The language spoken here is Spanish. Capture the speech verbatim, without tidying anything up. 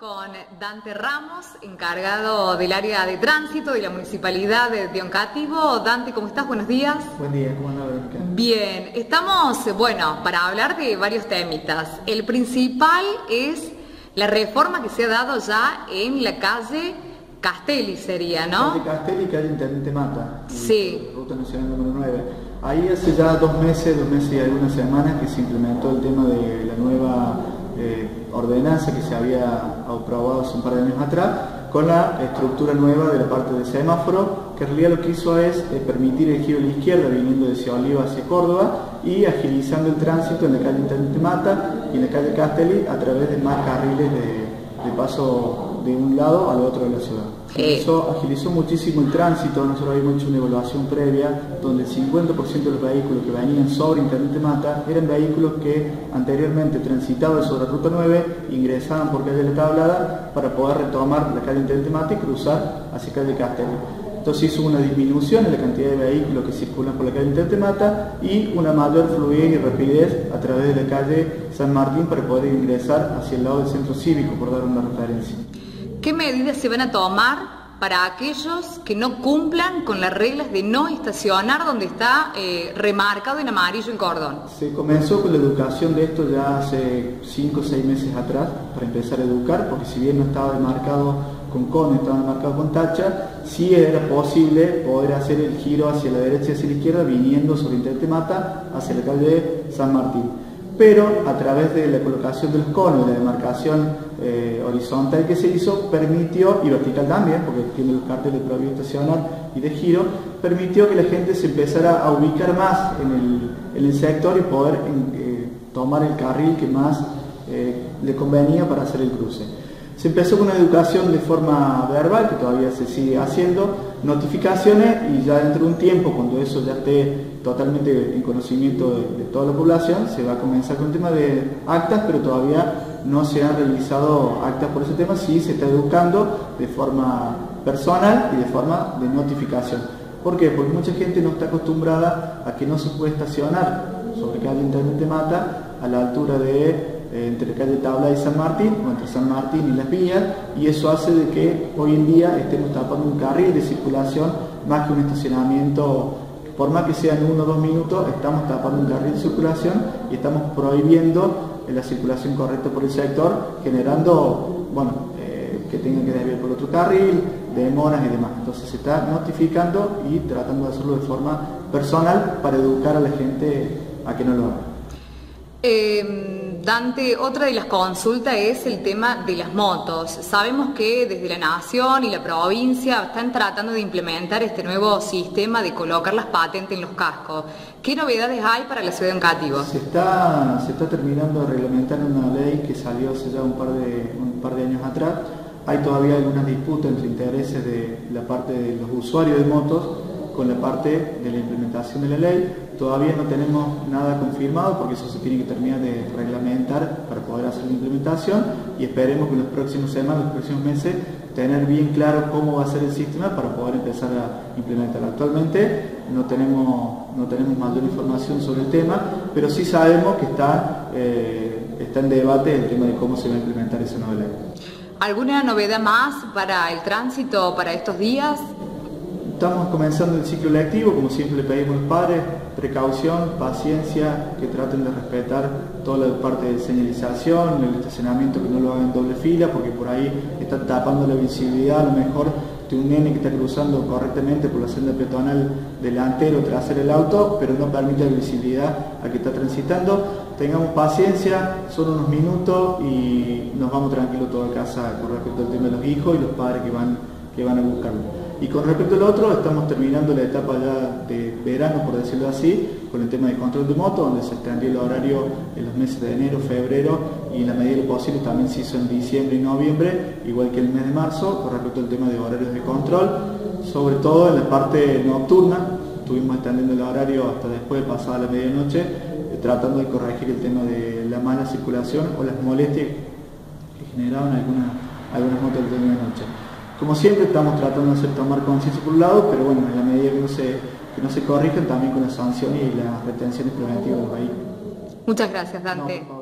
con Dante Ramos, encargado del área de tránsito de la Municipalidad de, de Oncativo. Dante, ¿cómo estás? Buenos días. Buen día, ¿cómo andás, Verónica? Bien, estamos, bueno, para hablar de varios temitas. El principal es la reforma que se ha dado ya en la calle Castelli, sería, ¿no? Calle Castelli, calle Intendente Mata. Sí. Ruta Nacional número nueve. Ahí hace ya dos meses, dos meses y algunas semanas que se implementó el tema de la nueva eh, ordenanza que se había aprobado hace un par de años atrás, con la estructura nueva de la parte del semáforo, que en realidad lo que hizo es eh, permitir el giro a la izquierda viniendo de Ciudad Oliva hacia Córdoba y agilizando el tránsito en la calle Intendente Mata y en la calle Castelli a través de más carriles de, de paso de un lado al otro de la ciudad. Eso agilizó muchísimo el tránsito. Nosotros habíamos hecho una evaluación previa donde el cincuenta por ciento de los vehículos que venían sobre Intendente Mata eran vehículos que anteriormente transitaban sobre Ruta nueve, ingresaban por calle La Tablada para poder retomar la calle Intendente Mata y cruzar hacia calle Castelli. Entonces hizo una disminución en la cantidad de vehículos que circulan por la calle Intendente Mata y una mayor fluidez y rapidez a través de la calle San Martín para poder ingresar hacia el lado del centro cívico, por dar una referencia. ¿Qué medidas se van a tomar para aquellos que no cumplan con las reglas de no estacionar donde está eh, remarcado en amarillo en cordón? Se comenzó con la educación de esto ya hace cinco o seis meses atrás, para empezar a educar, porque si bien no estaba demarcado con cono, estaba demarcado con tacha, sí era posible poder hacer el giro hacia la derecha y hacia la izquierda viniendo sobre Intendente Mata hacia la calle San Martín. Pero a través de la colocación de los conos y la demarcación eh, horizontal que se hizo, permitió, y vertical también, porque tiene los carteles de prohibido estacionar y de giro, permitió que la gente se empezara a ubicar más en el, en el sector y poder en, eh, tomar el carril que más eh, le convenía para hacer el cruce. Se empezó con una educación de forma verbal, que todavía se sigue haciendo, notificaciones, y ya dentro de un tiempo, cuando eso ya esté totalmente en conocimiento de, de toda la población, se va a comenzar con el tema de actas, pero todavía no se han realizado actas por ese tema. Sí se está educando de forma personal y de forma de notificación. ¿Por qué? Porque mucha gente no está acostumbrada a que no se puede estacionar sobre calle Intendente Mata a la altura de eh, entre calle Tablada y San Martín, o entre San Martín y Las Villas, y eso hace de que hoy en día estemos tapando un carril de circulación más que un estacionamiento. Por más que sean uno o dos minutos, estamos tapando un carril de circulación y estamos prohibiendo la circulación correcta por el sector, generando, bueno, eh, que tengan que desviar por otro carril, demoras y demás. Entonces se está notificando y tratando de hacerlo de forma personal para educar a la gente a que no lo haga. Eh... Dante, otra de las consultas es el tema de las motos. Sabemos que desde la Nación y la provincia están tratando de implementar este nuevo sistema de colocar las patentes en los cascos. ¿Qué novedades hay para la ciudad de Oncativo? Se está, se está terminando de reglamentar una ley que salió hace ya un par de, un par de años atrás. Hay todavía algunas disputas entre intereses de la parte de los usuarios de motos con la parte de la implementación de la ley. Todavía no tenemos nada confirmado porque eso se tiene que terminar de reglamentar para poder hacer la implementación, y esperemos que en las próximas semanas, los próximos meses, tener bien claro cómo va a ser el sistema para poder empezar a implementar. Actualmente no tenemos, no tenemos mayor información sobre el tema, pero sí sabemos que está, eh, está en debate el tema de cómo se va a implementar esa nueva ley. ¿Alguna novedad más para el tránsito para estos días? Estamos comenzando el ciclo lectivo, como siempre le pedimos a los padres, precaución, paciencia, que traten de respetar toda la parte de señalización, el estacionamiento, que no lo hagan en doble fila, porque por ahí están tapando la visibilidad a lo mejor de un nene que está cruzando correctamente por la senda peatonal delantero, trasero del auto, pero no permite la visibilidad a que está transitando. Tengamos paciencia, son unos minutos y nos vamos tranquilos toda casa con respecto al tema de los hijos y los padres que van, que van a buscarlo. Y con respecto al otro, estamos terminando la etapa ya de verano, por decirlo así, con el tema de control de moto, donde se extendió el horario en los meses de enero, febrero, y en la medida de lo posible también se hizo en diciembre y noviembre, igual que el mes de marzo, con respecto al tema de horarios de control, sobre todo en la parte nocturna. Estuvimos extendiendo el horario hasta después de pasada la medianoche, eh, tratando de corregir el tema de la mala circulación o las molestias que generaban algunas, algunas motos de medianoche. Como siempre estamos tratando de hacer tomar conciencia por un lado, pero bueno, en la medida que no se, que no se corrijan, también con las sanciones y las retenciones preventivas del vehículo. Muchas gracias, Dante. No,